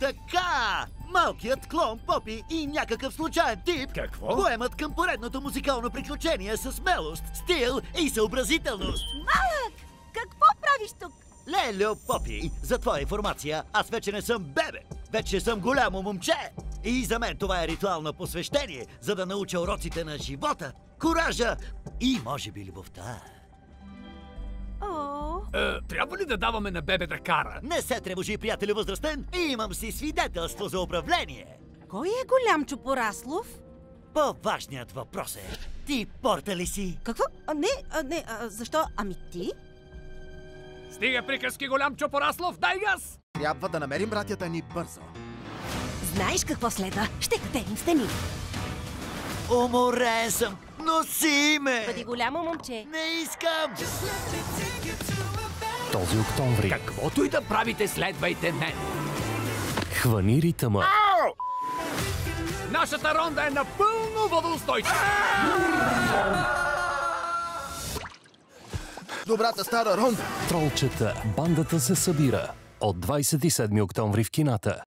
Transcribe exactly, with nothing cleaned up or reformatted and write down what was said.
Така! Малкият клон Попи и някакъв случайен тип Какво? поемат към поредното музикално приключение с смелост, стил и съобразителност. Малък! Какво правиш тук? Лелю, Попи, за твоя информация, аз вече не съм бебе. Вече съм голямо момче. И за мен това е ритуално посвещение, за да науча уроците на живота, куража и може би любовта. О, Е, трябва ли да даваме на бебе да кара? Не се тревожи, приятелю възрастен, имам си свидетелство за управление. кой е голям Чупораслов? По-важният въпрос е, ти порта ли си? Какво? А, не, а, не, а, защо? Ами ти? Стига приказки, голям Чупораслов, дай газ! Трябва да намерим братята ни бързо. Знаеш какво следва? Ще катерим стени. Уморен съм, носи ме! Бъди голямо момче. Не искам! Този октомври Каквото и да правите, следвайте мен. хвани ритъма. Нашата ронда е напълно водоустойчива. Добрата стара ронда. Тролчета, бандата се събира. От двадесет и седми октомври в кината.